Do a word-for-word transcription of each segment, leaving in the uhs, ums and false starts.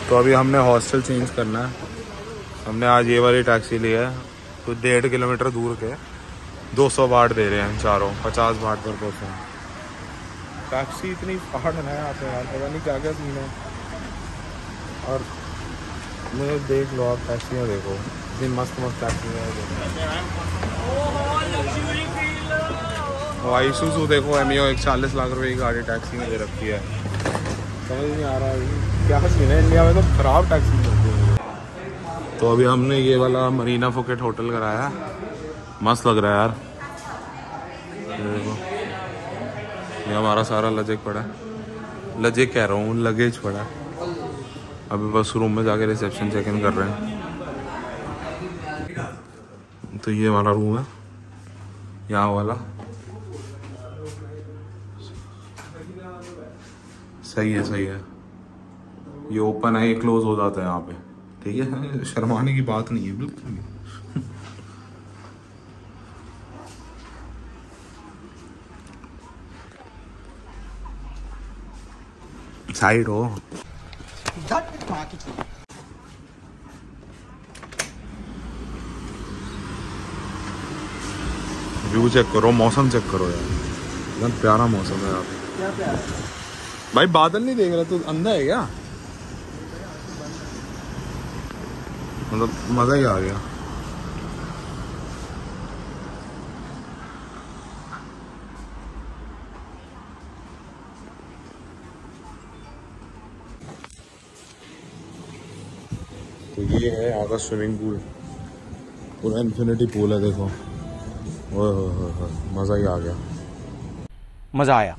तो अभी हमने हॉस्टल चेंज करना है। हमने आज ये वाली टैक्सी ली है, तो डेढ़ किलोमीटर दूर के दो सौ बाट दे रहे हैं चारों, पचास बाट पर पर्सन। टैक्सी इतनी पहाड़ है यहाँ पे यार, पता नहीं क्या क्या सीन है। और मुझे देख लो आप, टैक्सियाँ देखो, इतनी मस्त मस्त टैक्सी है। आईसूज़ू देखो, एमियो एक चालीस लाख रुपए की गाड़ी टैक्सी में दे रखी है। समझ नहीं आ रहा है क्या सीन है, इंडिया में तो ख़राब टैक्सी मिलती है। तो अभी हमने ये वाला मरीना फुकेट होटल कराया है, मस्त लग रहा है यार। देखो ये हमारा सारा लगेज पड़ा है, लगेज कह रहा हूँ लगेज पड़ा है। अभी बस रूम में जाके रिसेप्शन चेक इन कर रहे हैं। तो ये वाला रूम है, यहाँ वाला सही है, सही है। ये ओपन है, ये क्लोज हो जाता है यहाँ पे, ठीक है। शर्माने की बात नहीं है बिल्कुल। साइड हो, व्यू चेक करो, मौसम चेक करो यार, बहुत प्यारा मौसम है यहाँ पे। क्या प्यारा है भाई, बादल नहीं देख रहा तू, अंधा है क्या? मतलब मजा ही आ गया। तो ये है यहाँ का स्विमिंग पूल, पूरा इन्फिनिटी पूल है, देखो। ओह हो हो हो, मजा ही आ गया, मजा आया।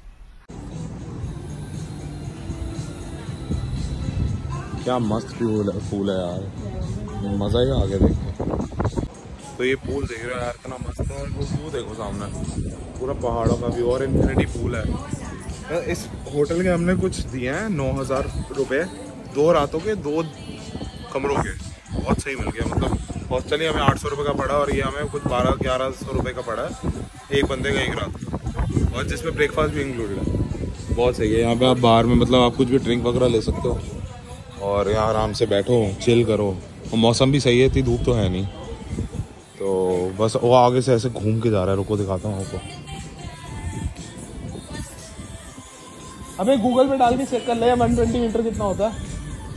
क्या मस्त पूल है, पूल है यार, मजा ही आ गया देख के। तो ये पूल देख रहे हो यार, इतना मस्त है। वो व्यू देखो सामने, पूरा पहाड़ों का व्यू, और इन्फिनिटी पूल है। इस होटल के हमने कुछ दिए हैं नौ हजार रुपये, दो रातों के, दो कमरों के। बहुत सही मिल गया, मतलब हॉस्टल ही हमें आठ सौ रुपये का पड़ा, और ये हमें कुछ बारह ग्यारह सौ रुपये का पड़ा है एक बंदे का एक रात का, और जिसमें ब्रेकफास्ट भी इंक्लूडेड है। बहुत सही है। यहाँ पे आप बाहर में मतलब आप कुछ भी ड्रिंक वगैरह ले सकते हो, और यहाँ आराम से बैठो, चिल करो, और मौसम भी सही है, इतनी धूप तो है नहीं। तो बस वो आगे से ऐसे घूम के जा रहा है, रुको दिखाता हूँ आपको। अबे गूगल पे डाल के चेक कर ले एक सौ बीस मीटर कितना होता है।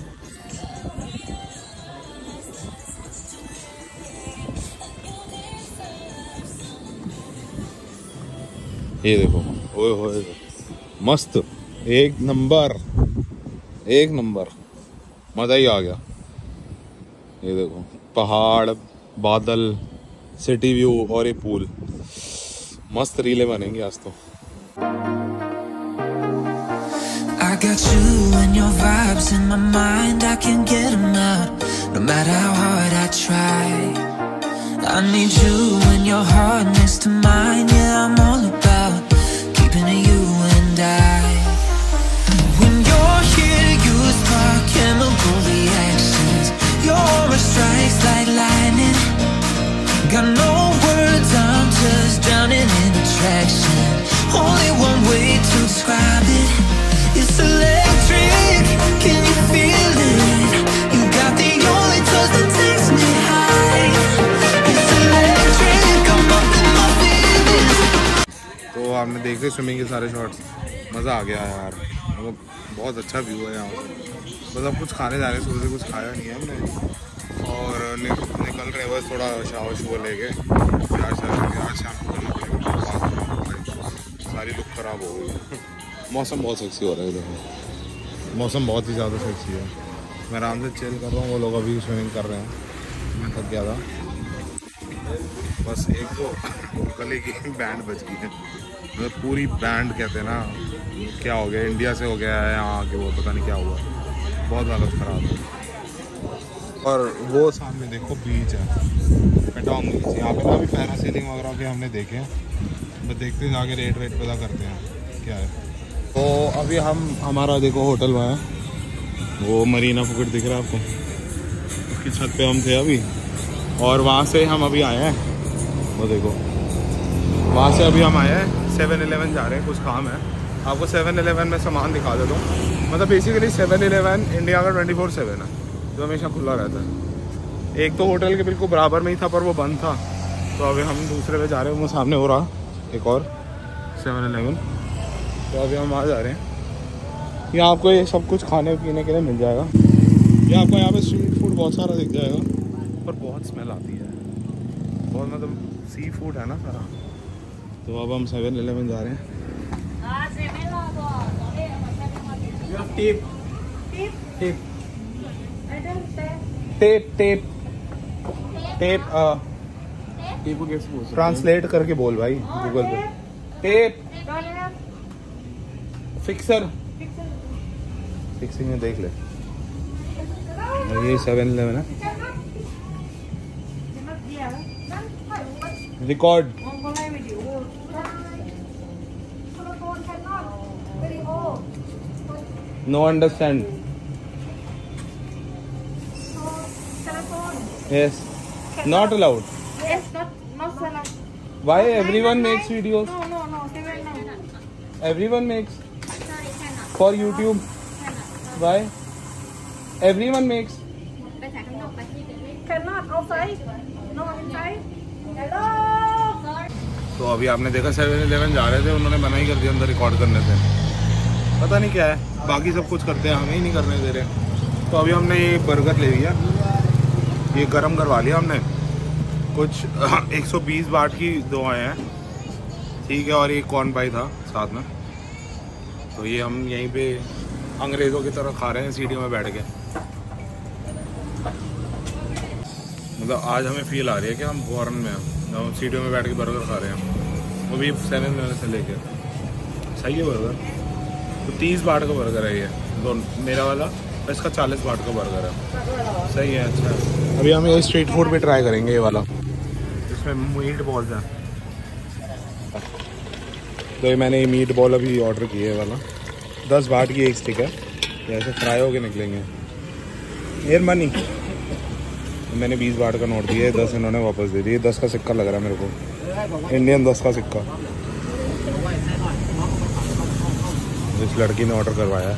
ये देखो, ओए होए, मस्त, एक नंबर, एक नंबर, मजा ही आ गया। ये देखो पहाड़, बादल, सिटी व्यू और ये पूल, मस्त रीले बनेंगी आज तो। I got you and your vibes in my mind, I can't get them out, no matter how hard I try. I need you and your heart next to mine, yeah, I'm all about keeping it you and I. When you're here, you spark chemical reactions, your aura strikes like lightning. Got no words, I'm just drowning in attraction, only one way to describe it. It's electric, can you feel it? You got the only touch that takes me high. It's electric, I'm up in my feelings. तो आपने देखे swimming के सारे shots, मज़ा आ गया यार, मतलब बहुत अच्छा व्यू है यहाँ पर। बस अब कुछ खाने जा रहे हैं, सुबह से कुछ खाया नहीं है हमने, और नि, निकल रहे बस थोड़ा शावर शुवर लेके, प्यार शार आज शाम को करना पड़ेगा, सारी लुक ख़राब हो गई। मौसम बहुत सेक्सी हो रहा है, देखो मौसम बहुत ही ज़्यादा सेक्सी है। मैं आराम से चिल कर रहा हूँ, वो लोग अभी स्विमिंग कर रहे हैं, मैं थक गया था। बस एक तो गले की बैंड बच गई है, मतलब पूरी बैंड कहते हैं ना, क्या हो गया, इंडिया से हो गया है यहाँ आके, वो पता नहीं क्या हुआ, बहुत हालत ख़राब है। और वो सामने देखो बीच है, पेटोंग बीच, यहाँ पे ना अभी पैरासेलिंग वगैरह के हमने देखे हैं, बस देखते हैं आगे रेट वेट पता करते हैं क्या है। तो अभी हम हमारा देखो होटल में है, वो मरीना फुकेट दिख रहा है आपको, उसकी छत पे हम थे अभी, और वहाँ से हम अभी आए हैं, वो देखो वहाँ से अभी हम आए हैं, सेवन इलेवन जा रहे हैं, कुछ काम है। आपको सेवन इलेवन में सामान दिखा देता हूँ। मतलब बेसिकली सेवन इलेवन इंडिया का ट्वेंटी फोर सेवन है, जो हमेशा खुला रहता है। एक तो होटल के बिल्कुल बराबर में ही था पर वो बंद था, तो अभी हम दूसरे पे जा रहे हैं। वो सामने हो रहा एक और सेवन इलेवन, तो अभी हम वहाँ जा रहे हैं। यहाँ आपको ये सब कुछ खाने पीने के लिए मिल जाएगा। ये आपको यहाँ पे स्ट्रीट फूड बहुत सारा दिख जाएगा, पर बहुत स्मेल आती है, बहुत मतलब सी फूड है ना सारा। तो अब हम सेवन इलेवन जा रहे हैं। Tape tape tape tape tape tape को कैसे बोल, ट्रांसलेट करके बोल भाई गूगल पे। टेप फिक्सर, फिक्सिंग में देख ले। ये सेवन इलेवन है। Record no understand. Yes, not allowed. Yes, not not allowed. Why everyone makes videos? No, no, no. They will not. Everyone makes Sorry, cannot. for YouTube. Cannot. Why? Everyone makes. Cannot outside. No inside. Hello. तो अभी आपने देखा seven eleven जा रहे थे, उन्होंने मना ही कर दिया अंदर रिकॉर्ड करने से। पता नहीं क्या है, बाकी सब कुछ करते हैं, हमें ही नहीं करने दे रहे। तो अभी हमने ये बर्गर ले लिया, ये गरम करवा लिया हमने। कुछ एक सौ बीस बाट की दो आए हैं, ठीक है, और एक कॉर्न पाई था साथ में। तो ये हम यहीं पे अंग्रेज़ों की तरह खा रहे हैं सीढ़ियों में बैठ के। मतलब आज हमें फील आ रही है कि हम फॉरेन में हैं, हम सीढ़ियों में बैठ के बर्गर खा रहे हैं, वो भी सेवन मिनट से लेके। सही है बर्गर, तो तीस बाट का बर्गर है ये दोनों, मेरा वाला, इसका चालीस बाट का बर्गर है। सही है, अच्छा है। अभी हम ये स्ट्रीट फूड भी ट्राई करेंगे, ये वाला इसमें मीट बॉल्स हैं। तो ये मैंने ये मीट बॉल अभी ऑर्डर किया है वाला, दस बाट की एक स्टिक है, ये ऐसे फ्राई होके निकलेंगे। एयर मनी मैंने बीस बाट का नोट दिया है, दस इन्होंने वापस दे दिए। दस का सिक्का लग रहा है मेरे को, इंडियन दस का सिक्का। इस लड़की ने ऑर्डर करवाया है।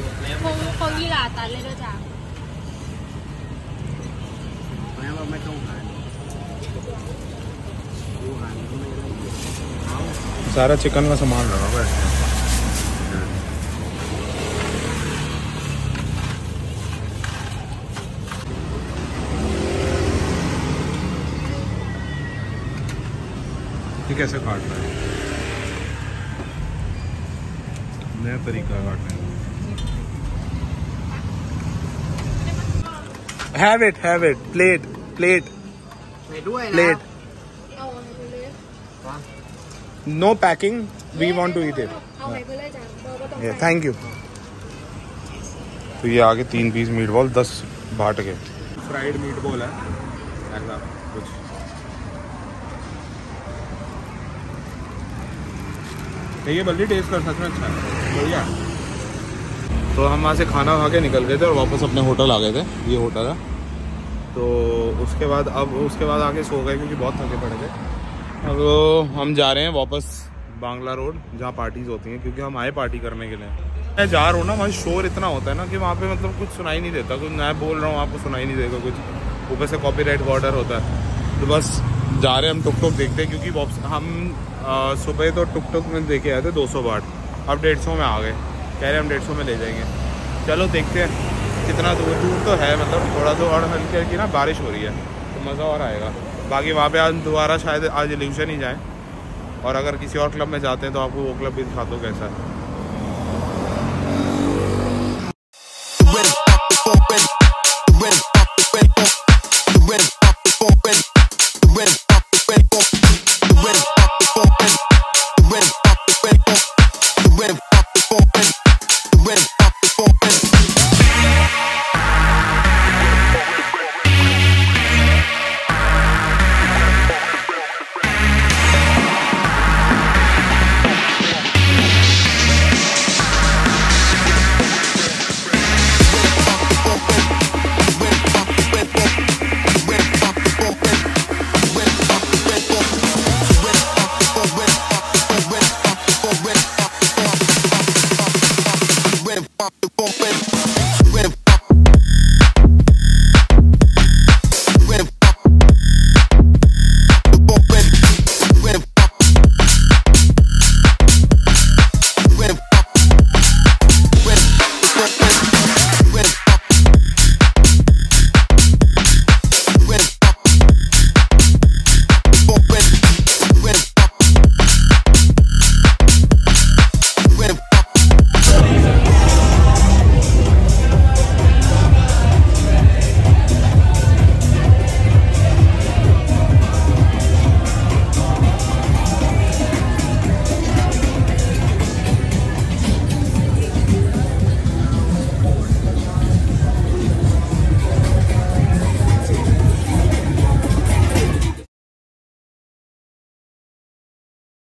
सारा चिकन का सामान लगा हुआ है। ये कैसे काट रहा है, नया तरीका काटने का। Have it, have it. Plate, plate, plate. No packing. We want to eat it. Yeah, thank you. तो ये आगे तीन पीस मीट बॉल दस बाट के। फ्राइड मीट बॉल है ऐसा कुछ। ये बल्कि टेस्ट कर सच में अच्छा है, बढ़िया। तो हम वहाँ से खाना खा के निकल गए थे और वापस अपने होटल आ गए थे, ये होटल है। तो उसके बाद अब उसके बाद आके सो गए क्योंकि बहुत थके पड़े थे। अब हम जा रहे हैं वापस बांग्ला रोड, जहाँ पार्टीज होती हैं, क्योंकि हम आए पार्टी करने के लिए। मैं जा रहा हूँ ना, वहाँ शोर इतना होता है ना कि वहाँ पे मतलब कुछ सुनाई नहीं देता, कुछ मैं बोल रहा हूँ आपको सुनाई नहीं देगा कुछ, ऊपर से कॉपीराइट का ऑर्डर होता है। तो बस जा रहे हैं हम, टुक टुक देखते हैं, क्योंकि हम आ, सुबह तो टुक टुक में देखे आए थे दो सौ बाट, अब डेढ़ सौ में आ गए, कह रहे हम डेढ़ सौ में ले जाएंगे। चलो देखते हैं कितना दूर दूर तो है, मतलब थोड़ा तो और हल्की हल्की ना बारिश हो रही है तो मज़ा और आएगा। बाकी वहाँ पे आज दोबारा शायद आज इल्यूशन ही जाए, और अगर किसी और क्लब में जाते हैं तो आपको वो क्लब भी दिखा दो कैसा है। What